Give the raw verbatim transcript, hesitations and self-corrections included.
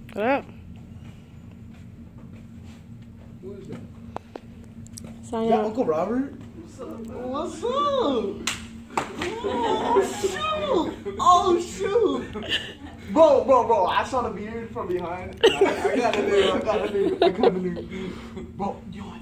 What up? Who is that? Sign Is that out. Uncle Robert? What's up? What's up? Oh shoot! Oh shoot! Bro, bro, bro! I saw the beard from behind. I, I got a new, I got a new, I got a new. Bro, yo,